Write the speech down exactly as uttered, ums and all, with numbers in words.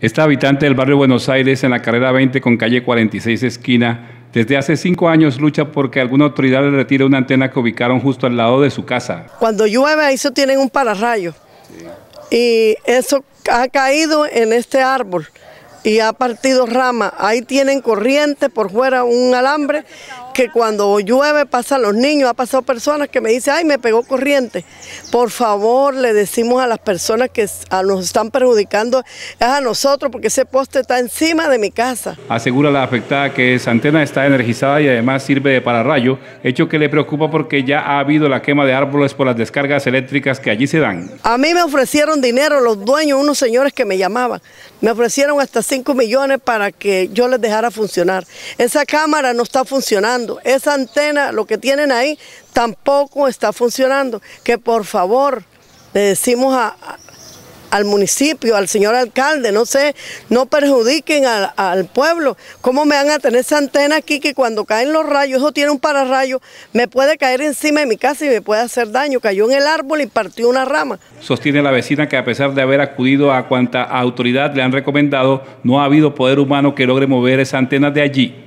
Esta habitante del barrio Buenos Aires, en la carrera veinte con calle cuarenta y seis esquina, desde hace cinco años lucha porque alguna autoridad le retire una antena que ubicaron justo al lado de su casa. Cuando llueve, ahí se tienen un pararrayo, sí. Y eso ha caído en este árbol y ha partido rama. Ahí tienen corriente por fuera, un alambre que cuando llueve pasan los niños. Ha pasado personas que me dicen, ay, me pegó corriente. Por favor, le decimos a las personas que nos están perjudicando, es a nosotros, porque ese poste está encima de mi casa. Asegura la afectada que esa antena está energizada y además sirve de pararrayo, hecho que le preocupa porque ya ha habido la quema de árboles por las descargas eléctricas que allí se dan. A mí me ofrecieron dinero los dueños, unos señores que me llamaban. Me ofrecieron hasta cinco millones para que yo les dejara funcionar. Esa cámara no está funcionando. Esa antena, lo que tienen ahí, tampoco está funcionando. Que por favor, le decimos a, a, al municipio, al señor alcalde, no sé, no perjudiquen al, al pueblo. ¿Cómo me van a tener esa antena aquí que cuando caen los rayos, eso tiene un pararrayo, me puede caer encima de mi casa y me puede hacer daño? Cayó en el árbol y partió una rama. Sostiene la vecina que a pesar de haber acudido a cuanta autoridad le han recomendado, no ha habido poder humano que logre mover esa antena de allí.